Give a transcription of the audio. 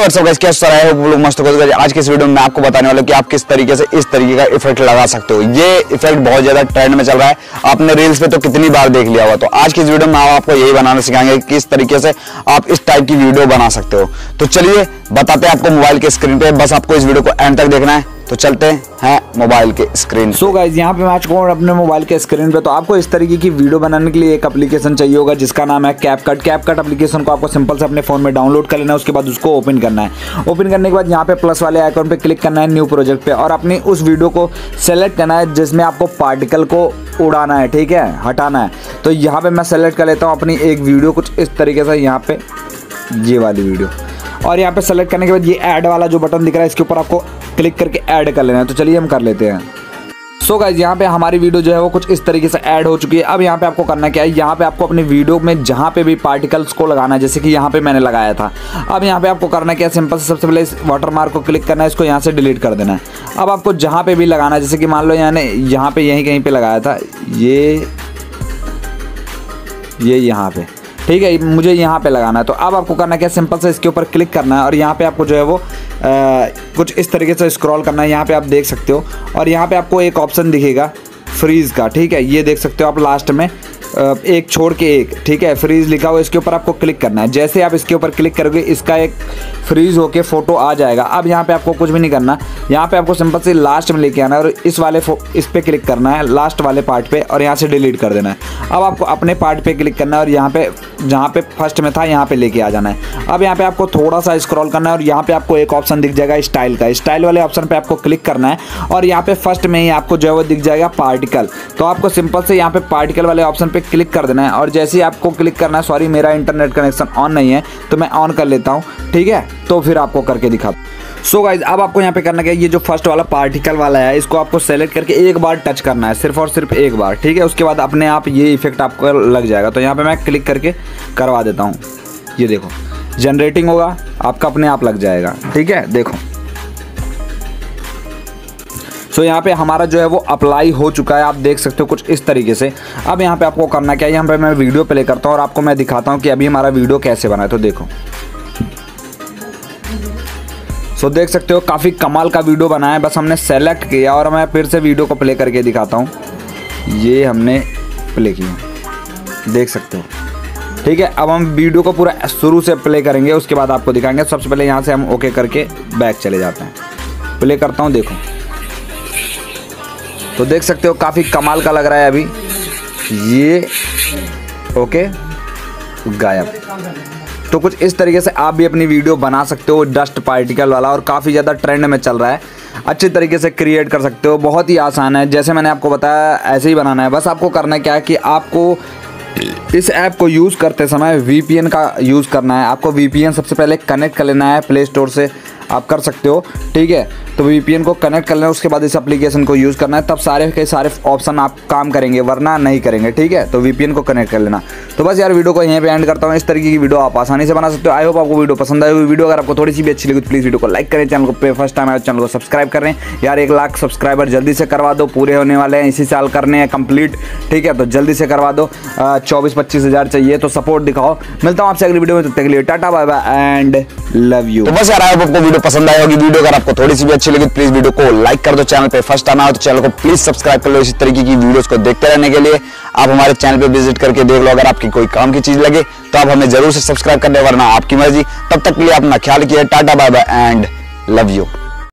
WhatsApp guys, कैसे चल रहा है? वो लोग मस्त हो गए। आज के इस वीडियो में मैं आपको बताने वाला हूं कि आप किस तरीके से इस तरीके का इफेक्ट लगा सकते हो। ये इफेक्ट बहुत ज्यादा ट्रेंड में चल रहा है, आपने रील्स पे तो कितनी बार देख लिया होगा। तो आज की इस वीडियो में हम आपको यही बनाना सिखाएंगे कि किस तरीके से आप इस टाइप की वीडियो बना सकते हो। तो चलिए बताते हैं आपको मोबाइल के स्क्रीन पे, बस आपको इस वीडियो को एंड तक देखना है। तो चलते हैं मोबाइल के स्क्रीन। सो गाइस, यहाँ पे मैं आ चुका हूँ अपने मोबाइल के स्क्रीन पे। तो आपको इस तरीके की वीडियो बनाने के लिए एक एप्लीकेशन चाहिए होगा जिसका नाम है कैपकट। कैपकट एप्लीकेशन को आपको सिंपल से अपने फोन में डाउनलोड कर लेना है, उसके बाद उसको ओपन करना है। ओपन करने के बाद यहाँ पे प्लस वाले आइकॉन पे क्लिक करना है, न्यू प्रोजेक्ट पे, और अपनी उस वीडियो को सेलेक्ट करना है जिसमें आपको पार्टिकल को उड़ाना है, ठीक है, हटाना है। तो यहाँ पे मैं सेलेक्ट कर लेता हूँ अपनी एक वीडियो कुछ इस तरीके से, यहाँ पे ये वाली वीडियो। और यहाँ पे सेलेक्ट करने के बाद ये ऐड वाला जो बटन दिख रहा है इसके ऊपर आपको क्लिक करके ऐड कर लेना है। तो चलिए हम कर लेते हैं। सो गाइस, यहाँ पे हमारी वीडियो जो है वो कुछ इस तरीके से ऐड हो चुकी है। अब यहाँ पे आपको करना क्या है, यहाँ पे आपको अपनी वीडियो में जहाँ पे भी पार्टिकल्स को लगाना है, जैसे कि यहाँ पे मैंने लगाया था। अब यहाँ पे आपको करना क्या है, सिंपल से सबसे पहले इस वाटरमार्क को क्लिक करना है, इसको यहाँ से डिलीट कर देना है। अब आपको जहाँ पे भी लगाना है, जैसे कि मान लो यहाँ पे यहीं कहीं पे लगाया था, ये यहाँ पे, ठीक है, मुझे यहाँ पे लगाना है। तो अब आपको करना क्या है, सिंपल से इसके ऊपर क्लिक करना है और यहाँ पे आपको जो है वो कुछ इस तरीके से स्क्रॉल करना है। यहाँ पे आप देख सकते हो और यहाँ पे आपको एक ऑप्शन दिखेगा फ्रीज का, ठीक है, ये देख सकते हो आप लास्ट में एक छोड़ के एक, ठीक है, फ्रीज लिखा हुआ, इसके ऊपर आपको क्लिक करना है। जैसे आप इसके ऊपर क्लिक करोगे इसका एक फ्रीज होके फोटो आ जाएगा। अब यहाँ पे आपको कुछ भी नहीं करना, यहाँ पे आपको सिंपल से लास्ट में लेके आना है और इस पे क्लिक करना है, लास्ट वाले पार्ट पे, और यहाँ से डिलीट कर देना है। अब आपको अपने पार्ट पे क्लिक करना है और यहाँ पे जहाँ पे फर्स्ट में था यहाँ पे लेके आ जाना है। अब यहाँ पे आपको थोड़ा सा स्क्रॉल करना है और यहाँ पे आपको एक ऑप्शन दिख जाएगा स्टाइल का। स्टाइल वाले ऑप्शन पे आपको क्लिक करना है और यहाँ पे फर्स्ट में ही आपको जो है वो दिख जाएगा पार्टिकल। तो आपको सिंपल से यहाँ पे पार्टिकल वाले ऑप्शन पे क्लिक कर देना है और जैसे ही आपको क्लिक करना है, सॉरी मेरा इंटरनेट कनेक्शन ऑन नहीं है तो मैं ऑन कर लेता हूँ, ठीक है, तो फिर आपको करके दिखाता हूँ। सो गाइज, अब आपको यहाँ पे करना क्या है, ये जो फर्स्ट वाला पार्टिकल वाला है इसको आपको सेलेक्ट करके एक बार टच करना है, सिर्फ और सिर्फ एक बार, ठीक है। उसके बाद अपने आप ये इफेक्ट आपको लग जाएगा। तो यहाँ पे मैं क्लिक करके करवा देता हूँ, ये देखो जनरेटिंग होगा, आपका अपने आप लग जाएगा, ठीक है, देखो। सो यहाँ पे हमारा जो है वो अप्लाई हो चुका है, आप देख सकते हो कुछ इस तरीके से। अब यहाँ पे आपको करना क्या है, यहाँ पे मैं वीडियो प्ले करता हूँ और आपको मैं दिखाता हूँ कि अभी हमारा वीडियो कैसे बना है। तो देखो, सो देख सकते हो काफ़ी कमाल का वीडियो बना है। बस हमने सेलेक्ट किया और मैं फिर से वीडियो को प्ले करके दिखाता हूँ। ये हमने प्ले किया, देख सकते हो, ठीक है। अब हम वीडियो को पूरा शुरू से प्ले करेंगे, उसके बाद आपको दिखाएंगे। सबसे पहले यहाँ से हम ओके करके बैक चले जाते हैं, प्ले करता हूँ, देखो। तो देख सकते हो काफ़ी कमाल का लग रहा है अभी ये, ओके, गायब। तो कुछ इस तरीके से आप भी अपनी वीडियो बना सकते हो, डस्ट पार्टिकल वाला, और काफ़ी ज़्यादा ट्रेंड में चल रहा है। अच्छे तरीके से क्रिएट कर सकते हो, बहुत ही आसान है, जैसे मैंने आपको बताया ऐसे ही बनाना है। बस आपको करना क्या है कि आपको इस ऐप को यूज़ करते समय VPN का यूज़ करना है। आपको VPN सबसे पहले कनेक्ट कर लेना है, प्ले स्टोर से आप कर सकते हो, ठीक है। तो VPN को कनेक्ट कर लेना, उसके बाद इस एप्लीकेशन को यूज़ करना है, तब सारे के सारे ऑप्शन आप काम करेंगे, वरना नहीं करेंगे, ठीक है। तो VPN को कनेक्ट कर लेना। तो बस यार वीडियो को यहीं पे एंड करता हूँ। इस तरीके की वीडियो आप आसानी से बना सकते हो। आई होप आपको वीडियो पसंद आई। वीडियो अगर आपको थोड़ी सी भी अच्छी लगी तो प्लीज़ वीडियो को लाइक करें, चैनल को फर्स्ट टाइम आए चैनल को सब्सक्राइब करें। यार 1 लाख सब्सक्राइबर जल्दी से करवा दो, पूरे होने वाले हैं, इसी साल करने हैं कंप्लीट, ठीक है। तो जल्दी से करवा दो, 24-25 हज़ार चाहिए, तो सपोर्ट दिखाओ। मिलता हूँ आपसे अगली वीडियो में, तब तक के लिए tata bye bye and love you. तो बस यार आपको वीडियो पसंद आई होगी। वीडियो अगर आपको थोड़ी सी भी अच्छी लगी तो प्लीज वीडियो को लाइक कर दो। चैनल पे फर्स्ट टाइम आए तो चैनल को प्लीज सब्सक्राइब कर लो। इसी तरीके की वीडियोस को देखते रहने के लिए आप हमारे चैनल पे विजिट करके देख लो। अगर आपकी कोई काम की चीज लगे तो आप हमें जरूर से सब्सक्राइब कर दे, वरना आपकी मर्जी। तब तक के लिए अपना ख्याल रखिए। Tata bye bye and love you.